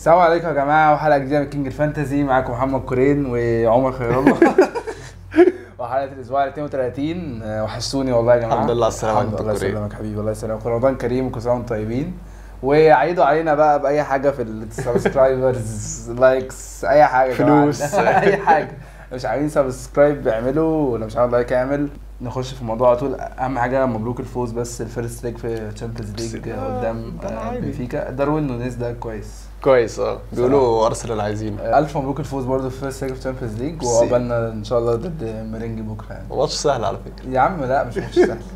السلام عليكم يا جماعه، وحلقه جديده من كينج الفانتزي. معاكم محمد كورين وعمر خير الله. وحلقه الاسبوع 32. وحشتوني والله يا جماعه. الحمد لله على السلامه. الله يسلمك حبيبي، الله يسلمك. رمضان كريم وكل سنه وانتم طيبين. وعيدوا علينا بقى باي حاجه في السبسكرايبرز، لايكس، اي حاجه فلوس. اي حاجه. مش عايزين سبسكرايب اعملوا، ولا مش عامل لايك اعمل. نخش في الموضوع على طول. اهم حاجه مبروك الفوز، بس الفيرست ليج في تشامبيونز ليج قدام بنفيكا. داروين نونيز ده كويس. بيقولوا ارسنال عايزين. الف مبروك الفوز برضه في الفيرست ليج في تشامبيونز ليج، وقابلنا ان شاء الله ضد ميرينجي بكره. يعني ماتش سهل على فكره يا عم. لا مش ماتش سهل.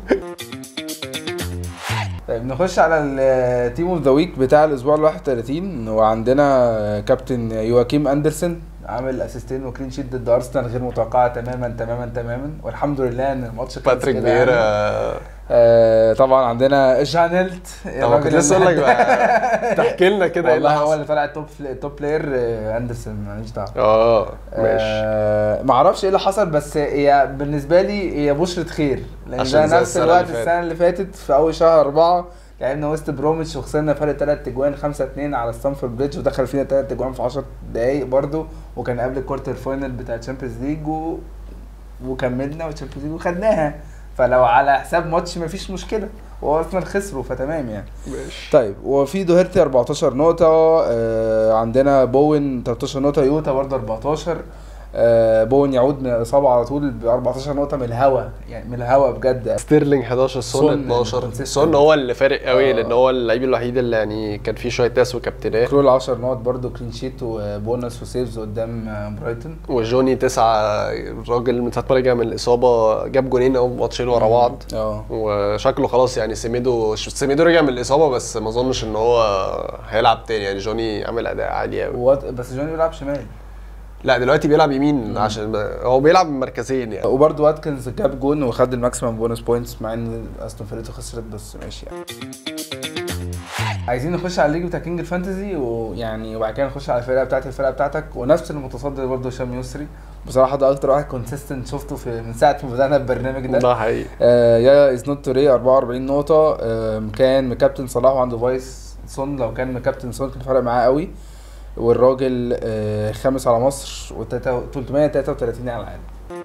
طيب نخش على التيم اوف ذا ويك بتاع الاسبوع ال 31. وعندنا كابتن يواكيم اندرسون عامل اسيستين وكلين شيت ضد ارسنال، غير متوقعه تماما. والحمد لله ان الماتش كان باتريك فييرا. طبعا عندنا جانيلت. طب كنت لسه اقول لك بقى تحكي لنا كده ايه والله هو اللي طلع التوب بلاير. اندرسون ماليش دعوه. ماشي. ما اعرفش ايه اللي حصل، بس هي بالنسبه لي هي بشرة خير، لان ده نفس الوقت السنه اللي فاتت في اول شهر 4 لعبنا ويست بروميتش وخسرنا فرق 3 اجوان 5-2 على ستانفورد بريدج، ودخل فينا 3 اجوان في 10 دقايق برضو، وكان قبل الكوارتر فاينل بتاع الشامبيونز ليج وكملنا والشامبيونز ليج وخدناها. فلو على حساب ماتش مفيش مشكله، وارسنال خسروا فتمام يعني. ماشي. طيب وفي دوهيرتي 14 نقطه. عندنا بوين 13 نقطه، يوتا برضه 14. بون يعود من الاصابه على طول ب 14 نقطه من الهوا، يعني من الهوا بجد. ستيرلينج 11، سون 12. سون هو اللي فارق قوي، لان هو اللعيب الوحيد اللي يعني كان فيه شويه ناس وكابتناه. كرول 10 نقط برضه، كلين شيت وبونس وسيفز قدام برايتون. وجوني 9. الراجل من ساعه ما رجع من الاصابه جاب جونين او ماتشين ورا بعض. وشكله خلاص يعني سيميدو رجع من الاصابه، بس ما اظنش ان هو هيلعب تاني. يعني جوني عامل اداء عالي قوي. بس جوني بيلعب شمال. لا دلوقتي بيلعب يمين، عشان هو بيلعب مركزين يعني. وبرده واتكنز جاب جون وخد الماكسيمم بونس بوينتس، مع ان استون فيلا خسرت، بس ماشي يعني. عايزين نخش على الليج بتاع كينج الفانتزي، ويعني وبعد كده نخش على الفرقه بتاعتك ونفس المتصدر برده هشام يسري. بصراحه ده اكتر واحد كونسيستنت شفته من ساعه ما بدانا البرنامج ده حقيقي. يا از نوت توري 44 نقطه. كان مكابتن صلاح وعنده فايس سون. لو كان مكابتن سون كان فرق معاه قوي. والراجل خامس على مصر و333 على العالم.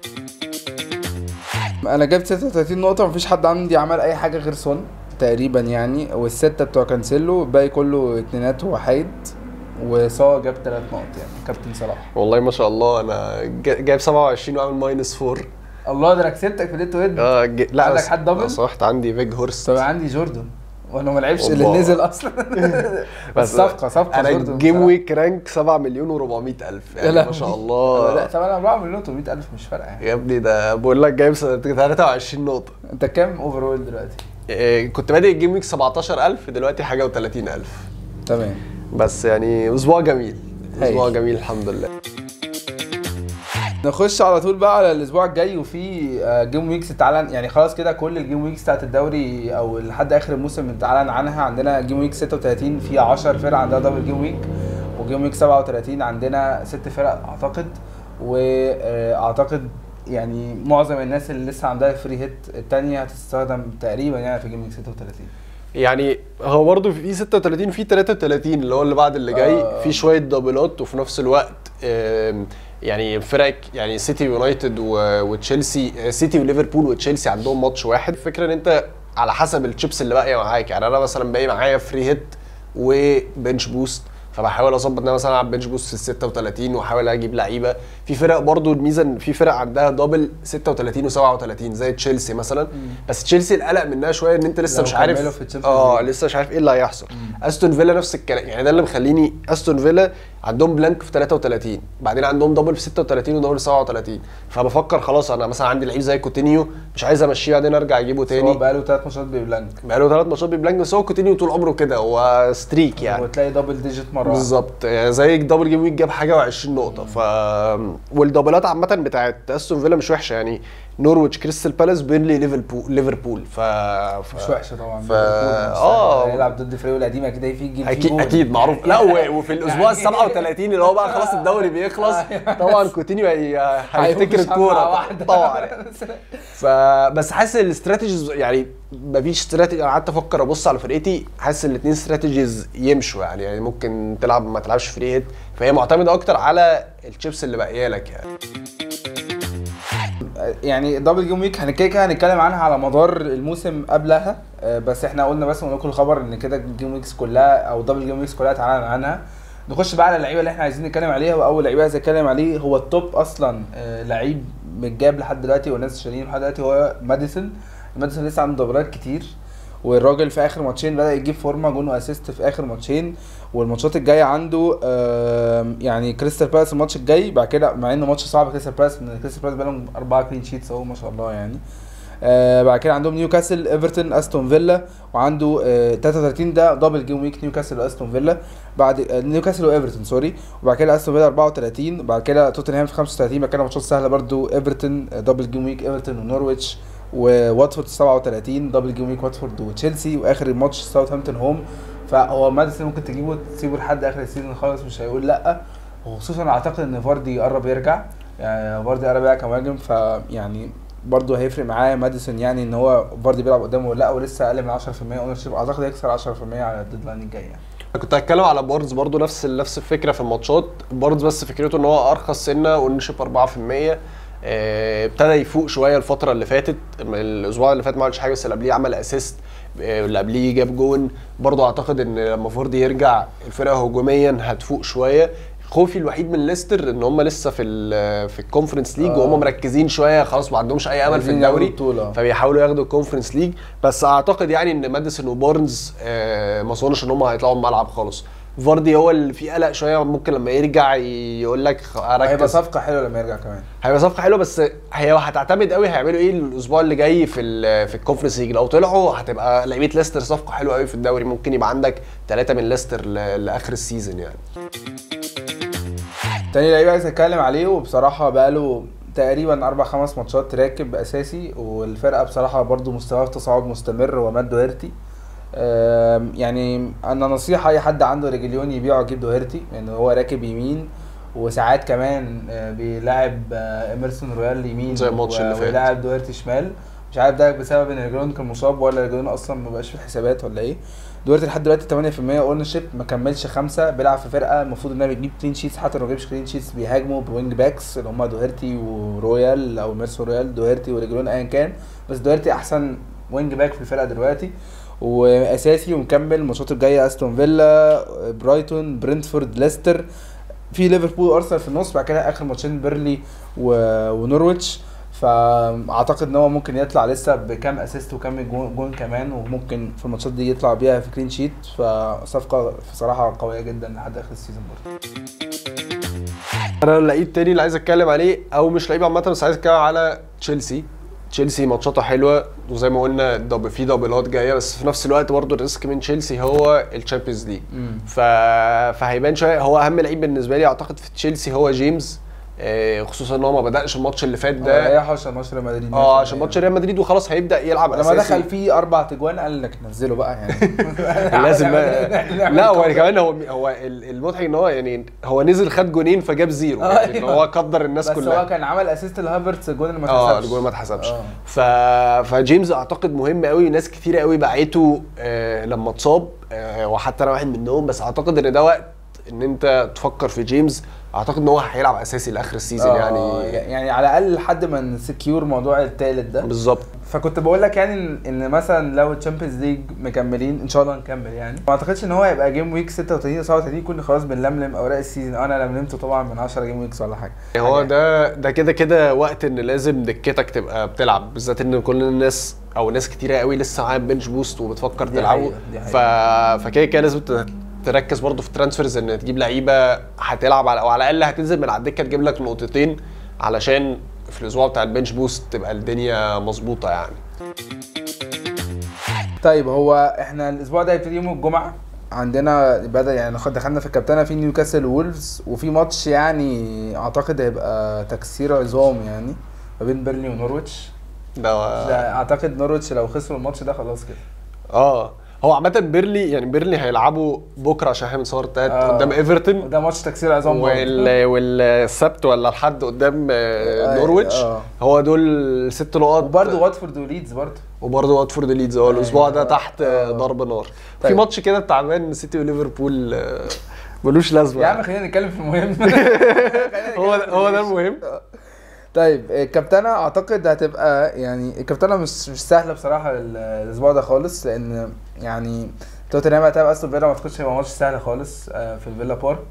انا جبت 36 نقطه، مفيش حد عندي عمل اي حاجه غير سون تقريبا يعني، والسته بتوع كانسيلو، الباقي كله اتنينات وحيد. وصا جاب 3 نقط يعني كابتن صلاح. والله ما شاء الله. انا جايب 27 وعامل -4. الله، ده انا كسبتك في ليت ويد. لا عندك حد دبل؟ صحت عندي فيج هورست. طب عندي جوردن وانا ما لعبش اللي نزل اصلا. بس صفقه انا جيم ويك رانك 7,400,000 يعني ما شاء الله. لا 7,400,000 مش فارقه يعني. يا ابني ده بقول لك جايب 23 نقطه. انت كام اوفرول دلوقتي؟ كنت بادئ الجيم ويك 17,000، دلوقتي حاجه و30,000. تمام. بس يعني اسبوع جميل. جميل الحمد لله. نخش على طول بقى على الاسبوع الجاي، وفي جيم ويكس اتعلن يعني خلاص كده. كل الجيم ويكس بتاعت الدوري او لحد اخر الموسم اتعلن عنها. عندنا جيم ويك 36 في 10 فرق عندها دبل جيم ويك، وجيم ويك 37 عندنا 6 فرق اعتقد. واعتقد يعني معظم الناس اللي لسه عندها فري هيت الثانيه هتستخدم تقريبا يعني في جيم ويك 36. يعني هو برضه في 36 في 33 اللي هو اللي بعد اللي جاي في شويه دبلات، وفي نفس الوقت يعني فرق يعني سيتي يونايتد وتشيلسي. سيتي وليفربول وتشيلسي عندهم ماتش واحد. الفكره ان انت على حسب الشيبس اللي باقيه معاك. يعني انا مثلا باقي معايا فري هيت وبنش بوست، فبحاول اظبط ان انا مثلا العب بنش بوست 36 واحاول اجيب لعيبه. في فرق برضو الميزه ان في فرق عندها دبل 36 و37 زي تشيلسي مثلا. بس تشيلسي القلق منها شويه ان انت لسه مش عارف لسه مش عارف ايه اللي هيحصل. استون فيلا نفس الكلام يعني. ده اللي مخليني استون فيلا عندهم بلانك في 33، بعدين عندهم دبل في 36 ودبل 37. فبفكر خلاص انا مثلا عندي لعيب زي كوتينيو مش عايز امشيه بعدين ارجع اجيبه تاني. هو بقاله 3 ماتشات ببلانك. بس هو كوتينيو طول عمره كده، هو ستريك يعني. وتلاقي دبل ديجيت مره بالظبط يعني زي دبل جيم ويك جاب حاجه و20 نقطه. والدبلات عامه بتاعت استون فيلا مش وحشه يعني. نورويتش، كريستال بالاس، بيرنلي، ليفربول. مش وحشه طبعا. هيلعب ضد فريقه القديم كده في جيل اكيد معروف. لا وفي الاسبوع ال 37 اللي هو بقى خلاص الدوري بيخلص طبعا كوتينيو هيفتكر الكوره طبعا. بس حاسس الاستراتيجيز يعني مفيش استراتيجي. انا قعدت افكر ابص على فرقتي، حاسس الاثنين استراتيجيز يمشوا يعني ممكن تلعب ما تلعبش فري هيت، فهي معتمده اكتر على الشيبس اللي باقيه لك يعني دبل جيم ويك كده هنتكلم عنها على مدار الموسم قبلها. بس احنا قلنا بس ونقول الخبر ان كده الجيم ويكس كلها او دبل جيم ويكس كلها اتعلن عنها. نخش بقى على اللعيبه اللي احنا عايزين نتكلم عليها. واول لعيبه عايز اتكلم عليه هو التوب اصلا لعيب متجاب لحد دلوقتي والناس شاريين لحد دلوقتي، هو ماديسون لسه عنده دبلات كتير، والراجل في اخر ماتشين بدا يجيب فورمه، جون واسيست في اخر ماتشين. والماتشات الجايه عنده يعني كريستال بالاس الماتش الجاي، بعد كده مع انه ماتش صعب كريستال بالاس بقالهم 4 كلين شيتس اهو ما شاء الله يعني. بعد كده عندهم نيوكاسل، ايفرتون، استون فيلا، وعنده 33 ده دبل جيم ويك نيوكاسل واستون فيلا، بعد نيوكاسل وايفرتون سوري، وبعد كده استون فيلا 34، بعد كده توتنهام في 35، بعد كده ماتشات سهله برده ايفرتون دبل جيم ويك ايفرتون ونورويتش، وواتفورد 37 دبل جيم ويك واتفورد وتشيلسي، واخر الماتش ساوثهامبتون هوم. فهو ماديسون ممكن تسيبه لحد اخر السيزون خالص مش هيقول لا، وخصوصا اعتقد ان فاردي قرب يرجع، يعني فاردي قرب يرجع كمهاجم، فيعني برضه هيفرق معاه ماديسون يعني ان هو فاردي بيلعب قدامه ولا لا، ولسه اقل من 10% اونرشيب، اعتقد هيكسر 10% على الديدلاين الجاي يعني. كنت هتكلم على بارنز برضو نفس الفكره في الماتشات. بارنز بس فكرته ان هو ارخص سنه اونرشيب 4%، ابتدى يفوق شويه الفتره اللي فاتت. الاسبوع اللي فات ما عملش حاجه بس اللي قبليه عمل اسيست، اللي قبليه جاب جون. برضو اعتقد ان لما فاردي يرجع الفرقه هجوميا هتفوق شويه. خوفي الوحيد من ليستر ان هم لسه في الكونفرنس ليج وهم مركزين شويه، خلاص ما عندهمش اي امل في الدوري فبيحاولوا ياخدوا الكونفرنس ليج. بس اعتقد يعني ان ماديسون وبارنز ما اظنش ان هم هيطلعوا الملعب خالص. فاردي هو اللي فيه قلق شويه، ممكن لما يرجع يقول لك اركز. هيبقى صفقه حلوه لما يرجع كمان، هيبقى صفقه حلوه، بس هي هتعتمد قوي هيعملوا ايه الاسبوع اللي جاي في الكونفرنس ليج. لو طلعوا هتبقى لعيبه ليستر صفقه حلوه قوي في الدوري، ممكن يبقى عندك 3 من ليستر لاخر السيزون يعني. تاني لعيب عايز اتكلم عليه، وبصراحه بقاله تقريبا 4-5 ماتشات راكب اساسي، والفرقه بصراحه برضو مستواه في تصاعد مستمر، هو مات دوهيرتي. يعني انا نصيحه اي حد عنده ريجيليون يبيعه يجيب دوهيرتي، لان هو راكب يمين، وساعات كمان بيلاعب اميرسون رويال يمين زي الماتش اللي فات، ويلاعب دوهيرتي شمال. مش عارف ده بسبب ان ريجيليون كان مصاب ولا ريجيليون اصلا ما بقاش في الحسابات ولا ايه. دوهيرتي لحد دلوقتي 8% اونرشيب، ما كملش 5، بيلعب في فرقه المفروض انها بتجيب كلين شيتس، حتى لو ما بيجيبش كلين شيتس بيهاجموا بوينج باكس اللي هم دوهيرتي ورويال او ميرسون رويال، دوهيرتي وريجيليون ايا كان، بس دوهيرتي احسن وينج باك في الفرقه دلوقتي واساسي ومكمل. الماتشات الجايه استون فيلا، برايتون، برنتفورد، ليستر، في ليفربول وارسنال في النص، بعد كده اخر ماتشين بيرلي ونورويتش. فاعتقد ان هو ممكن يطلع لسه بكام اسيست وكام جون كمان، وممكن في الماتشات دي يطلع بيها في كلين شيت، فصفقه بصراحه قويه جدا لحد اخر السيزون برضه. انا اللعيب تاني اللي عايز اتكلم عليه، او مش لعيب عامه بس عايز اتكلم على تشيلسي ماتشاته حلوه، وزي ما قلنا في دبلات جايه، بس في نفس الوقت برضه الريسك من تشيلسي هو الشامبيونز ليج. فهيبان شويه. هو اهم لعيب بالنسبه لي اعتقد في تشيلسي هو جيمس، خصوصا ان هو ما بداش الماتش اللي فات ده. هيريحه عشان ماتش ريال مدريد. عشان ماتش ريال مدريد وخلاص هيبدا يلعب لما اساسي. لما دخل فيه 4 تجوان قال لك نزله بقى يعني لازم لا هو كمان هو المضحك ان هو يعني هو نزل خد جونين فجاب 0 يعني هو قدر الناس كلها، بس هو كان عمل اسيست لهافرتس الجون اللي ما اتحسبش. الجون ما اتحسبش. فجيمس اعتقد مهم قوي، ناس كتير قوي باعته لما اتصاب، وحتى انا واحد منهم، بس اعتقد ان ده وقت ان انت تفكر في جيمس. اعتقد ان هو هيلعب اساسي لاخر السيزون يعني على الاقل لحد ما نسكيور موضوع الثالث ده بالظبط. فكنت بقول لك يعني ان مثلا لو الشامبيونز ليج مكملين ان شاء الله نكمل يعني، ما اعتقدش ان هو هيبقى جيم ويك 36 37 كنا خلاص بنلملم اوراق السيزون. انا لملمته طبعا من 10 جيم ويكس ولا حاجه. هو ده كده وقت ان لازم دكتك تبقى بتلعب، بالذات ان كل الناس او ناس كتيره قوي لسه معاها بنش بوست وبتفكر تلعبه. فكده لازم تركز برضو في الترانسفيرز، ان تجيب لعيبه هتلعب او على الاقل هتنزل من على الدكه تجيب لك نقطتين، علشان في الاسبوع بتاع البنش بوست تبقى الدنيا مظبوطه يعني. طيب هو احنا الاسبوع ده هيبتدي يوم الجمعه، عندنا بدا يعني دخلنا في الكابتنه في نيوكاسل وولفز، وفي ماتش يعني اعتقد هيبقى تكسير عظام يعني، ما بين بيرلي ونورويتش. ده اعتقد نورويتش لو خسروا الماتش ده خلاص كده. هو عامة بيرلي هيلعبوا بكره عشان احنا بنصور التلات قدام ايفرتون، وده ماتش تكسير عظام والسبت ولا الحد قدام نورويتش. هو دول 6 نقط. وبرده واتفورد وليدز وبرده واتفورد وليدز الاسبوع ده تحت ضرب نار. طيب. في ماتش كده تعبان سيتي وليفربول ملوش لازمه يا عم. خلينا نتكلم في المهم. هو ده المهم. طيب الكابتنه اعتقد هتبقى يعني الكابتنه مش سهله بصراحه الاسبوع ده خالص، لان يعني توتنهام هتبقى استون فيلا، ما تخش يبقى ماتش سهل خالص في الفيلا بارك.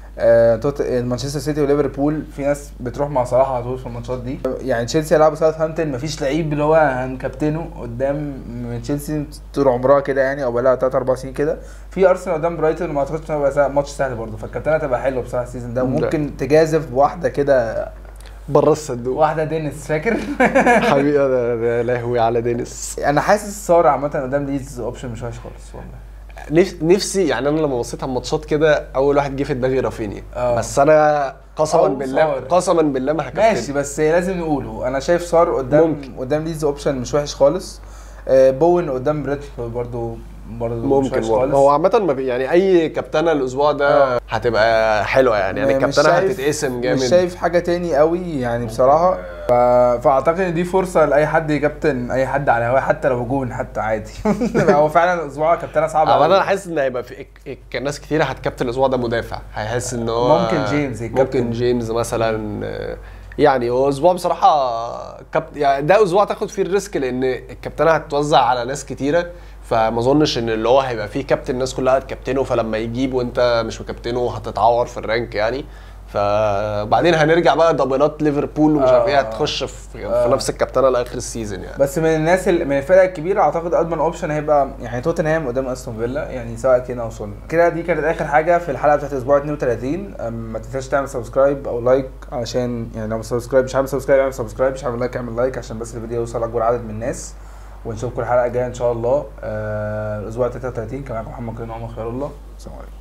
مانشستر سيتي وليفربول في ناس بتروح مع صلاح على طول في الماتشات دي. يعني تشيلسي هيلعبوا ساوثهامبتون، مفيش لعيب اللي هو هنكابتنه قدام تشيلسي طول عمرها كده يعني، او بقالها 3 4 سنين كده. في ارسنال قدام برايتون، ما اعتقدش هيبقى ماتش سهل برضه، فالكابتنه هتبقى حلوه بصراحه السيزون ده. وممكن تجازف بواحده كده بره الصندوق، واحده دينيس فاكر. حبيبي ده لهوي على دينيس. انا حاسس صار عامه قدام ليدز اوبشن مش وحش خالص والله. نفسي يعني انا لما بصيت على الماتشات كده اول واحد جه في دماغي رافينيا. بس انا قسما بالله ما هكمل. ماشي بس لازم نقوله، انا شايف صار قدام ليدز اوبشن مش وحش خالص. بوين قدام بريتفورد برضو ممكن. هو عامه يعني اي كابتنه الاسبوع ده هتبقى حلوه يعني الكابتنه هتتقسم جامد. مش شايف حاجه تاني قوي يعني بصراحه. فاعتقد ان دي فرصه لاي حد يكابتن اي حد على هواه، حتى لو جون حتى عادي. هو فعلا الاسبوع كابتنه صعبه قوي. انا حاسس ان هيبقى في ناس كتير هتكابتن الاسبوع ده مدافع، هيحس ان هو ممكن جيمس مثلا. يعني هو اسبوع بصراحه يعني ده اسبوع تاخد فيه الريسك، لان الكابتنه هتتوزع على ناس كتيره، فما اظنش ان اللي هو هيبقى فيه كابتن الناس كلها هتكابتنه، فلما يجيب وانت مش مكابتنه هتتعور في الرانك يعني. فبعدين هنرجع بقى دبلات ليفربول ومش عارف ايه، هتخش في نفس الكابتنه لاخر السيزون يعني. بس من الناس من الفرق الكبيره اعتقد اضمن اوبشن هيبقى يعني توتنهام قدام استون فيلا، يعني سواء كده او وصلنا كده. دي كانت اخر حاجه في الحلقه بتاعت اسبوع 32. ما تنساش تعمل سبسكرايب او لايك، عشان يعني لو مش عامل سبسكرايب اعمل سبسكرايب، مش عامل لايك اعمل لايك، عشان بس الفيديو يوصل اكبر عدد من الناس. ونشوفكم الحلقه الجايه ان شاء الله. الاسبوع 33 كان معاكم محمد كريم وعمر خير الله. السلام عليكم.